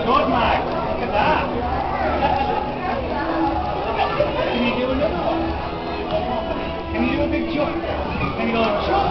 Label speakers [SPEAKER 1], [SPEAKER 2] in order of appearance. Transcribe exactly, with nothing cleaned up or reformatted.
[SPEAKER 1] Good, Mag. Look at that. Can you do another one? Can you do a big jump? Can you go jump?